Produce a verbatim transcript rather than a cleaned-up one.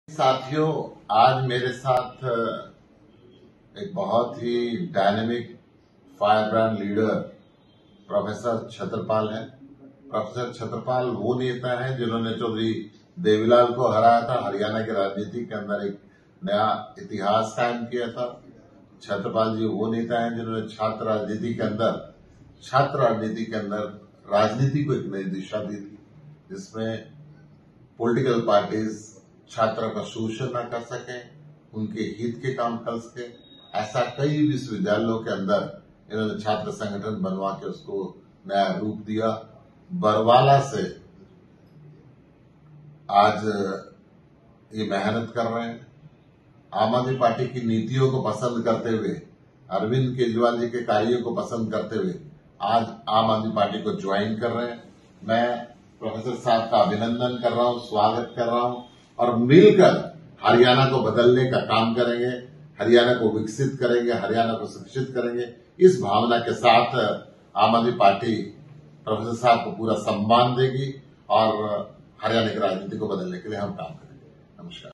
साथियों, आज मेरे साथ एक बहुत ही dynamic fire brand leader professor Chhatrapal है। प्रोफेसर छत्रपाल वो नेता हैं जिन्होंने चौधरी देवीलाल को हराया था, हरियाणा की राजनीति के अंदर एक नया इतिहास कायम किया था। छत्रपाल जी वो नेता हैं जिन्होंने छात्र राजनीति के अंदर छात्र राजनीति के अंदर राजनीति को एक नई दिशा दी थी, जिसमें पॉलिटिकल पार्टीज छात्रों का शोषण न कर सके, उनके हित के काम कर सके। ऐसा कई विश्वविद्यालयों के अंदर इन्होंने छात्र संगठन बनवा के उसको नया रूप दिया। बरवाला से आज ये मेहनत कर रहे हैं। आम आदमी पार्टी की नीतियों को पसंद करते हुए, अरविंद केजरीवाल जी के कार्यों को पसंद करते हुए आज आम आदमी पार्टी को ज्वाइन कर रहे हैं। मैं प्रोफेसर साहब का अभिनंदन कर रहा हूं, स्वागत कर रहा हूं और मिलकर हरियाणा को बदलने का काम करेंगे, हरियाणा को विकसित करेंगे, हरियाणा को शिक्षित करेंगे। इस भावना के साथ आम आदमी पार्टी प्रोफेसर साहब को पूरा सम्मान देगी और हरियाणा की राजनीति को बदलने के लिए हम काम करेंगे। नमस्कार।